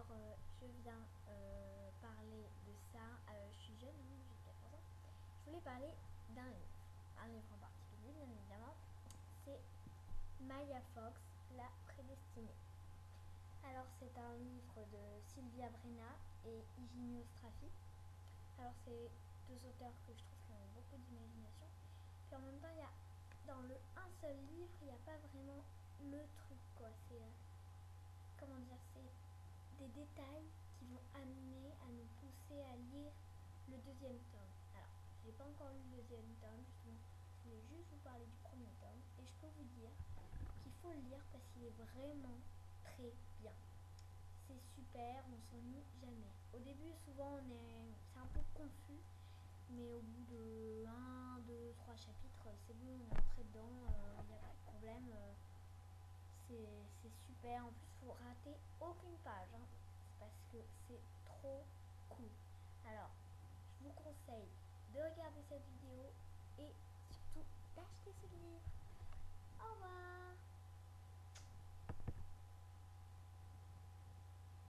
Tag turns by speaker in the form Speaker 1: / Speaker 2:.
Speaker 1: Je viens parler de ça. Je suis jeune, hein, j'ai 14 ans. Je voulais parler d'un livre. Un livre en particulier, bien évidemment. C'est Maya Fox, La Prédestinée. Alors, c'est un livre de Sylvia Brenna et Hyginio Straffi. Alors, c'est deux auteurs que je trouve qui ont beaucoup d'imagination. Puis en même temps, il y a dans le un seul livre, il n'y a pas vraiment le truc, quoi. C'est comment dire, c'est des détails qui vont amener à nous pousser à lire le deuxième tome. Alors, j'ai pas encore lu le deuxième tome, justement, je voulais juste vous parler du premier tome et je peux vous dire qu'il faut le lire parce qu'il est vraiment très bien. C'est super, on s'ennuie jamais. Au début, souvent, c'est un peu confus, mais au bout de un, 2, 3 chapitres, c'est bon, on est entré dedans, il n'y a pas de problème. C'est super. En plus, faut rater aucune page, hein. C'est parce que c'est trop cool. Alors, je vous conseille de regarder cette vidéo et surtout d'acheter ce livre.